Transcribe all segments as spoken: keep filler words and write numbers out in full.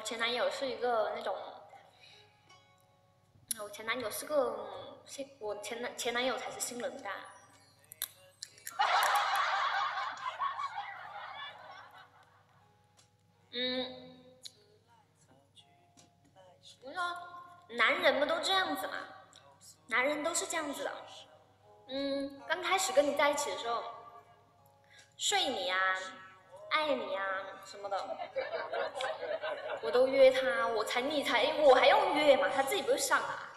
前男友是一个那种，我前男友是个，我前男前男友才是心冷淡。嗯，我说男人们都这样子嘛，男人都是这样子的。嗯，刚开始跟你在一起的时候，睡你啊，爱你啊什么的，我都约他，我才你才我还用约嘛，他自己不会上啊。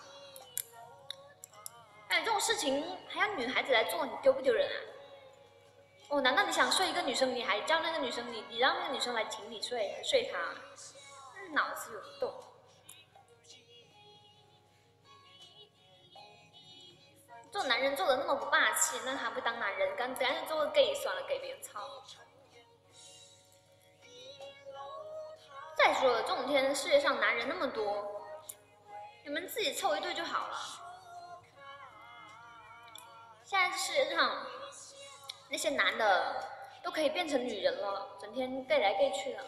哎，这种事情还要女孩子来做，你丢不丢人啊？哦，难道你想睡一个女生，你还叫那个女生，你你让那个女生来请你睡，睡她，嗯、脑子有洞。做男人做的那么不霸气，那还不当男人，干干脆做个 gay 算了，给别人操。再说了，这种天世界上男人那么多，你们自己凑一对就好了。现在世界上那些男的都可以变成女人了，整天 gay 来 gay 去的。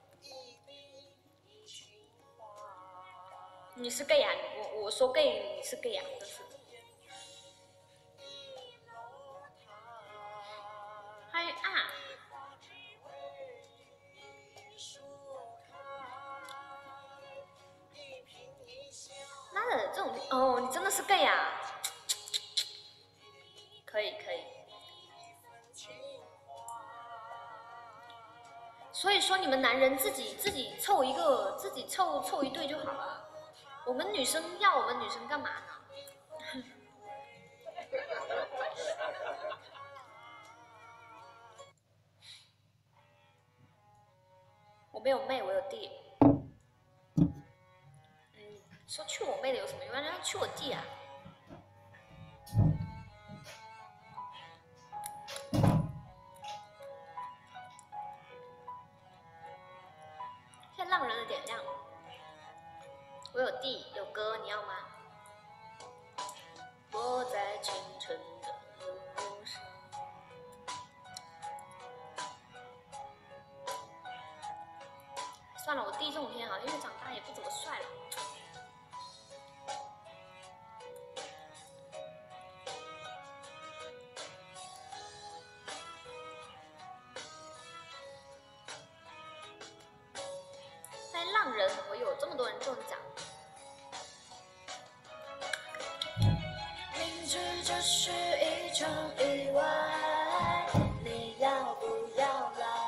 你是 gay 啊？我我说 gay， 你是 gay 啊？真是。还啊！妈的，这种哦，你真的是 gay 啊？可以可以。所以说你们男人自己自己凑一个，自己凑凑一对就好了。我们女生要我们女生干嘛呢？我没有妹，我有弟。嗯，说去我妹的有什么用？要去我弟啊！现在浪人的点亮，我有弟有哥，你要吗？我在清晨的路上。算了，我弟这种天好像越长大也不怎么帅了。在浪人，我有这么多人中奖。明知这是一场意外，你要不要来？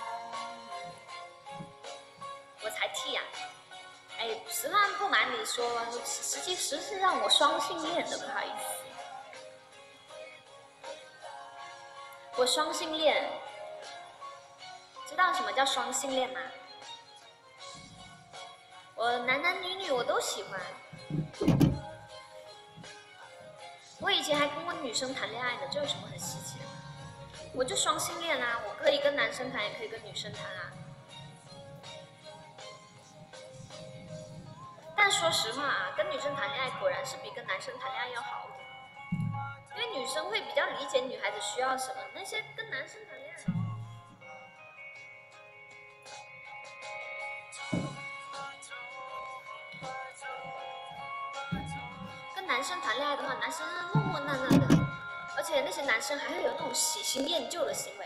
我才剃呀、啊！哎，实话不瞒你说，实际实际上我双性恋的，不好意思，我双性恋。知道什么叫双性恋吗？我男男女女我都喜欢。我以前还跟过女生谈恋爱呢，这有什么很稀奇的？我就双性恋啊，我可以跟男生谈，也可以跟女生谈啊。但说实话啊，跟女生谈恋爱果然是比跟男生谈恋爱要好的，因为女生会比较理解女孩子需要什么，那些跟男生谈恋爱。跟男生谈恋爱的话，男生木木讷讷的，而且那些男生还会有那种喜新厌旧的行为。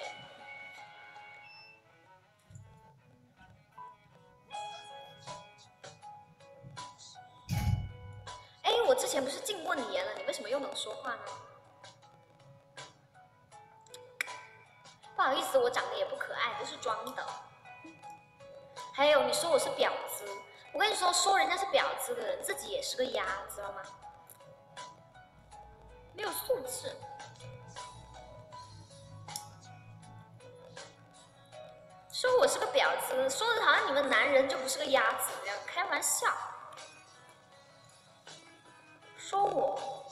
哎，我之前不是禁过你言了，你为什么又能说话呢？不好意思，我长得也不可爱，都是装的。还有，你说我是婊子，我跟你说，说人家是婊子的人，自己也是个鸭，知道吗？没有素质。说我是个婊子，说的好像你们男人就不是个鸭子一样，开玩笑。说我，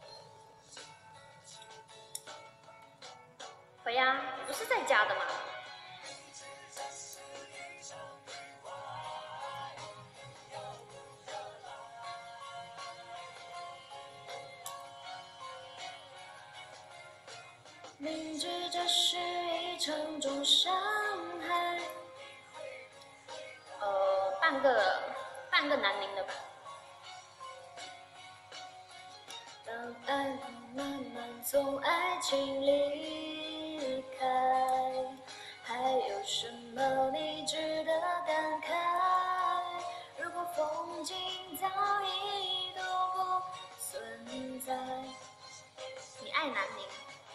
回呀，你不是在家的吗？明知这是一场重伤害。呃，半半个半个南宁的吧。当爱慢慢从爱情离开，还有什么你值得感慨？如果风景早已都不存在，你爱南宁？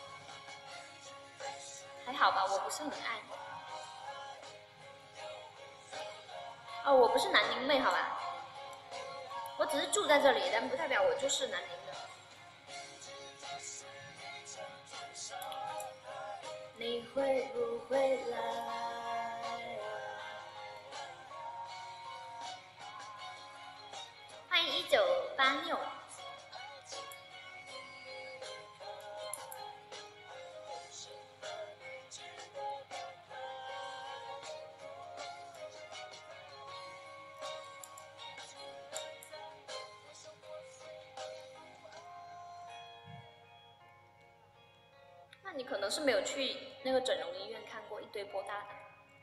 还好吧，我不是很爱。哦，我不是南宁妹，好吧，我只是住在这里，但不代表我就是南宁的。你会不会来？欢迎一九八六。那你可能是没有去那个整容医院看过一堆波大的。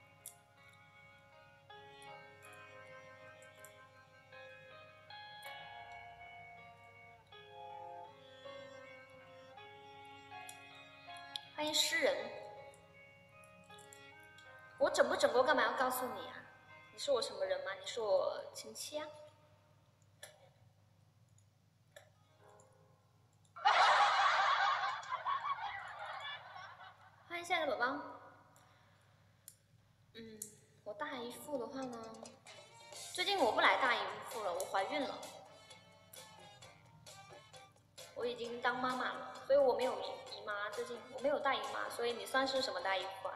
欢迎诗人，我整不整过干嘛要告诉你啊？你是我什么人吗？你是我亲戚啊？欢迎现在的宝宝。嗯，我大姨父的话呢，最近我不来大姨父了，我怀孕了，我已经当妈妈了，所以我没有姨妈，最近我没有大姨妈，所以你算是什么大姨父啊？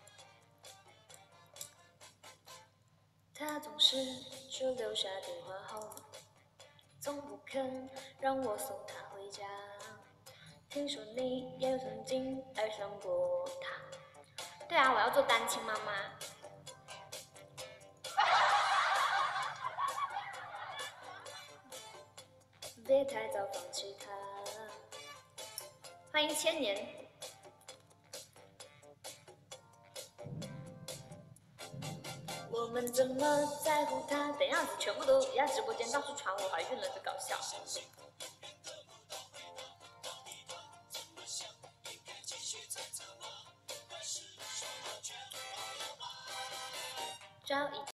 他总是只留下电话号码，从不肯让我送他回家。听说你也曾经爱上过他。对啊，我要做单亲妈妈。别太早放弃他。欢迎千年。我们怎么在乎他？等样子全部都压直播间到处传我怀孕了，就搞笑。找一